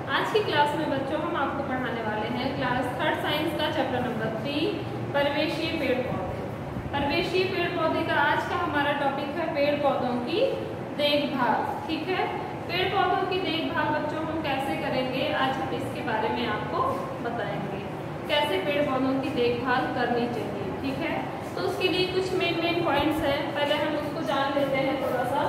आज की क्लास में बच्चों हम आपको पढ़ाने वाले हैं क्लास 3rd साइंस का चैप्टर नंबर 3 परिवेशीय पेड़ पौधे। परिवेशीय पेड़ पौधे का आज का हमारा टॉपिक है पेड़ पौधों की देखभाल। ठीक है, पेड़ पौधों की देखभाल बच्चों हम कैसे करेंगे, आज हम इसके बारे में आपको बताएंगे कैसे पेड़ पौधों की देखभाल करनी चाहिए। ठीक है, तो उसके लिए कुछ मेन पॉइंट्स हैं, पहले हम उसको जान लेते हैं थोड़ा सा।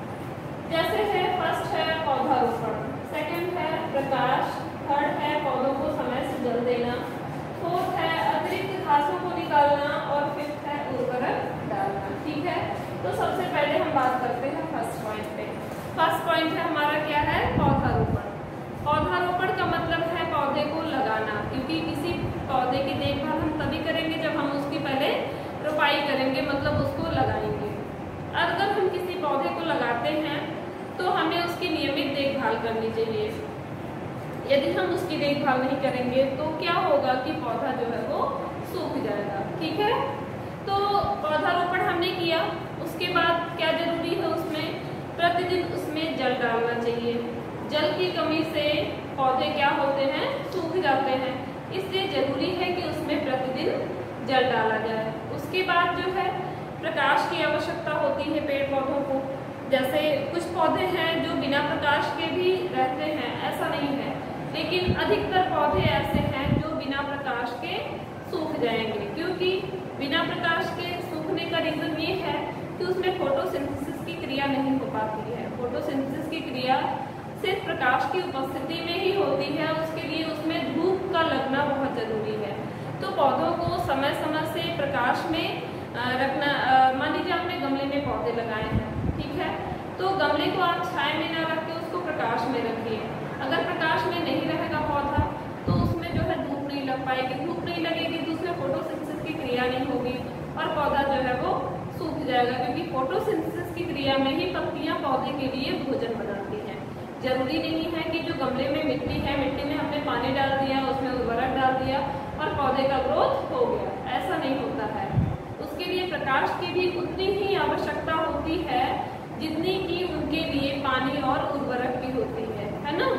जैसे है फर्स्ट है पौधारोपण, सेकंड है प्रकाश, थर्ड है पौधों को समय से जल देना, फोर्थ है अतिरिक्त घासों को निकालना और फिफ्थ है उर्वरक डालना। ठीक है, तो सबसे पहले हम बात करते हैं फर्स्ट पॉइंट पे। फर्स्ट पॉइंट है हमारा क्या है, पौधारोपण। पौधारोपण का मतलब है पौधे को लगाना, क्योंकि किसी पौधे की देखभाल हम तभी करेंगे जब हम उसकी पहले रोपाई करेंगे, मतलब उसको लगाएंगे। अगर हम किसी पौधे को लगाते हैं तो हमें उसकी नियमित देखभाल करनी चाहिए। यदि हम उसकी देखभाल नहीं करेंगे तो क्या होगा कि पौधा जो है वो सूख जाएगा। ठीक है, तो पौधारोपण हमने किया, उसके बाद क्या जरूरी है, उसमें प्रतिदिन उसमें जल डालना चाहिए। जल की कमी से पौधे क्या होते हैं, सूख जाते हैं, इसलिए जरूरी है कि उसमें प्रतिदिन जल डाला जाए। उसके बाद जो है प्रकाश की आवश्यकता होती है पेड़ पौधों को। जैसे कुछ पौधे हैं जो बिना प्रकाश के भी रहते हैं, ऐसा नहीं है, लेकिन अधिकतर पौधे ऐसे हैं जो बिना प्रकाश के सूख जाएंगे। क्योंकि बिना प्रकाश के सूखने का रीजन ये है कि उसमें फोटोसिंथेसिस की क्रिया नहीं हो पाती है। फोटोसिंथेसिस की क्रिया सिर्फ प्रकाश की उपस्थिति में ही होती है, उसके लिए उसमें धूप का लगना बहुत जरूरी है। तो पौधों को समय समय से प्रकाश में रखना। मान लीजिए आपने गमले में पौधे लगाए हैं, ठीक है, तो गमले को आप छाया में ना रख के उसको प्रकाश में रखिए। अगर प्रकाश में नहीं रहेगा पौधा तो उसमें जो है धूप नहीं लग पाएगी, धूप नहीं लगेगी तो उसमें फोटोसिंथेसिस की क्रिया नहीं होगी और पौधा जो है वो सूख जाएगा। क्योंकि फोटोसिंथेसिस की क्रिया में ही पत्तियां पौधे के लिए भोजन बनाती हैं। जरूरी नहीं है कि जो गमले में मिट्टी है, मिट्टी में हमने पानी डाल दिया, उसमें उर्वरक डाल दिया और पौधे का ग्रोथ हो गया, ऐसा नहीं होता है। उसके लिए प्रकाश की भी उतनी ही आवश्यकता होती है जितनी कि उनके लिए पानी और उर्वरक की होती है ना।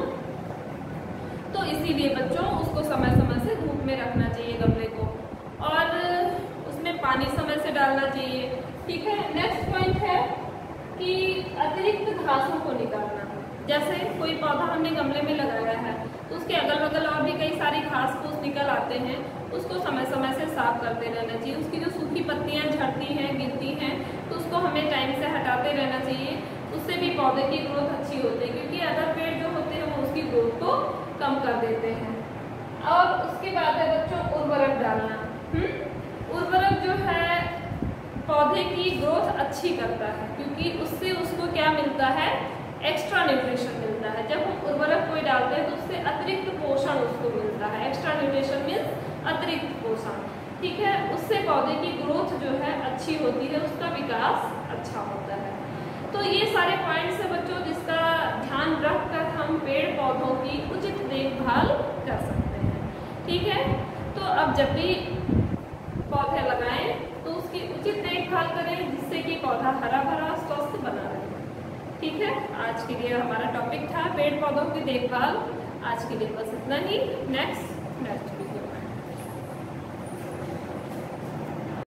तो इसीलिए बच्चों उसको समय समय से धूप में रखना चाहिए गमले को, और उसमें पानी समय से डालना चाहिए। ठीक है, नेक्स्ट पॉइंट है कि अतिरिक्त घासों को निकालना। जैसे कोई पौधा हमने गमले में लगाया है तो उसके अगल बगल और भी कई सारी घास फूस निकल आते हैं, उसको समय समय से साफ करते रहना चाहिए। उसकी जो सूखी पत्तियां झड़ती हैं, गिरती हैं, तो उसको हमें टाइम से हटाते रहना चाहिए। उससे भी पौधे की ग्रोथ अच्छी होती है, क्योंकि अदर पेड़ जो होते हैं वो उसकी ग्रोथ को कम कर देते हैं। और उसके बाद है बच्चों उर्वरक डालना। उर्वरक जो है पौधे की ग्रोथ अच्छी करता है, क्योंकि उससे उसको क्या मिलता है, एक्स्ट्रा न्यूट्रिशन मिलता है। जब हम उर्वरक कोई डालते हैं तो उससे अतिरिक्त पोषण उसको मिलता है। एक्स्ट्रा न्यूट्रिशन मीन्स अतिरिक्त पोषण। ठीक है, उससे पौधे की ग्रोथ जो है अच्छी होती है, उसका विकास अच्छा होता है। तो ये सारे पॉइंट्स है बच्चों जिसका ध्यान रखकर हम पेड़ पौधों की उचित देखभाल कर सकते हैं। ठीक है, तो अब जब भी पौधे लगाएं तो उसकी उचित देखभाल करें, जिससे कि पौधा हरा भरा स्वस्थ बना रहे। ठीक है, आज के लिए हमारा टॉपिक था पेड़ पौधों की देखभाल। आज के लिए बस इतना ही। नेक्स्ट